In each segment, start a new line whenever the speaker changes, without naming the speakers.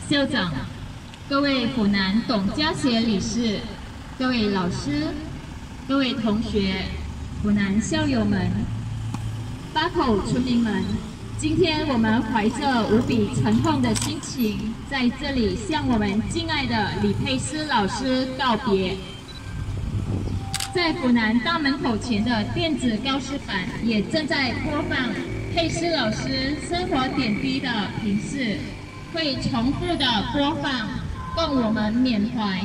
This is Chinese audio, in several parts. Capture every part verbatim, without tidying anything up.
校长、各位府南董家协理事、各位老师、各位同学、府南校友们、八口村民们，今天我们怀着无比沉痛的心情，在这里向我们敬爱的李佩斯老师告别。在府南大门口前的电子告示板也正在播放佩斯老师生活点滴的评示，会重复的播放，供我们缅怀。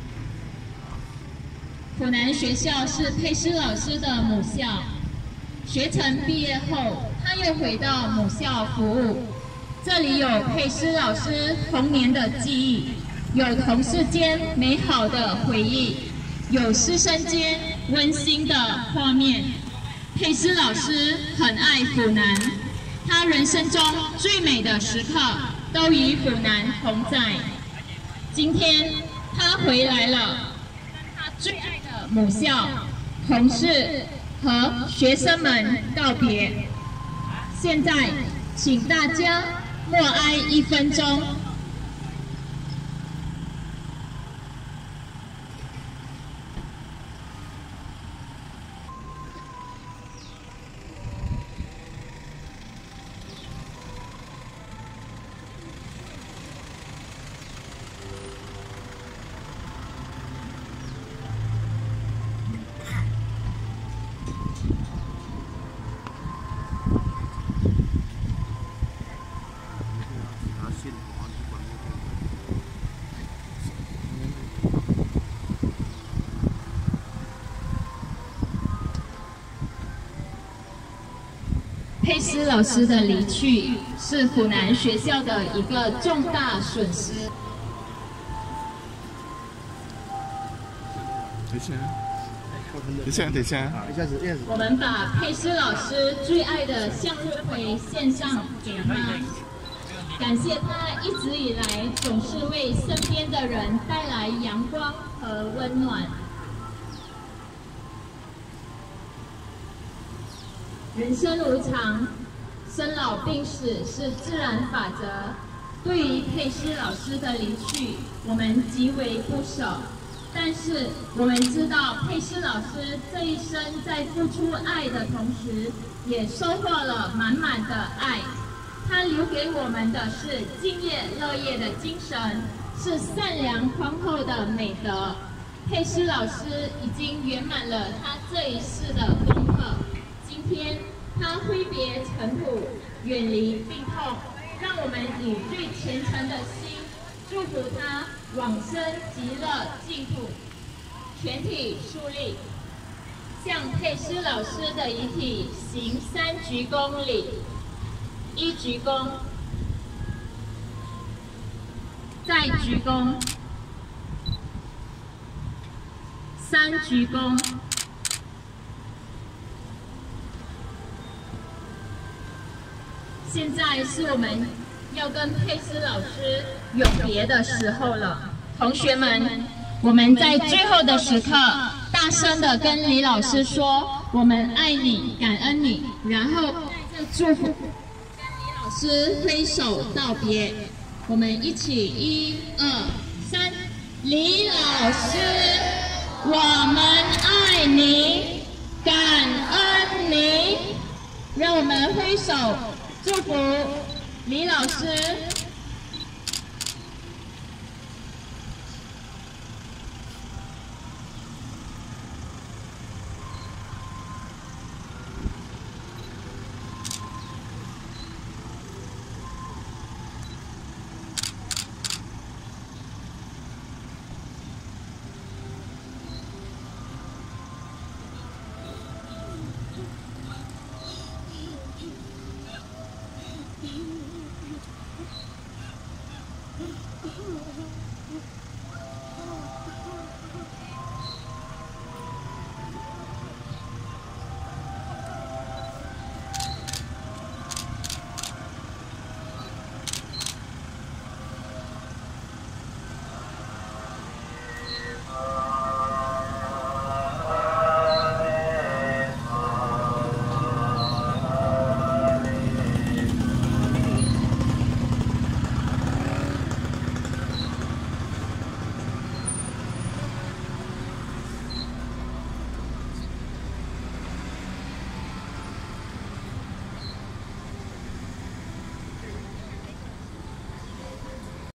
府南学校是佩斯老师的母校，学成毕业后，他又回到母校服务。这里有佩斯老师童年的记忆，有同事间美好的回忆，有师生间温馨的画面。佩斯老师很爱府南，他人生中最美的时刻都与府南同在。今天他回来了，跟他最爱的母校、同事和学生们告别。现在，请大家默哀一分钟。佩斯老师的离去是府南学校的一个重大损失。
等一下，等一下，等一下，一下子，一下子。
我们把佩斯老师最爱的向日葵献上给他，感谢他一直以来总是为身边的人带来阳光和温暖。人生无常，生老病死是自然法则。对于佩斯老师的离去，我们极为不舍。但是我们知道，佩斯老师这一生在付出爱的同时，也收获了满满的爱。他留给我们的是敬业乐业的精神，是善良宽厚的美德。佩斯老师已经圆满了他这一世的功课。今天他挥别尘土，远离病痛，让我们以最虔诚的心祝福他往生极乐净土。全体肃立，向佩斯老师的遗体行三鞠躬礼。一鞠躬，再鞠躬，三鞠躬。现在是我们要跟佩斯老师永别的时候了，同学们，我们在最后的时刻，大声的跟李老师说：“我们爱你，感恩你。”然后带着祝福，跟李老师挥手道别。我们一起，一二三，李老师，我们爱你，感恩你。让我们挥手。祝福李老师。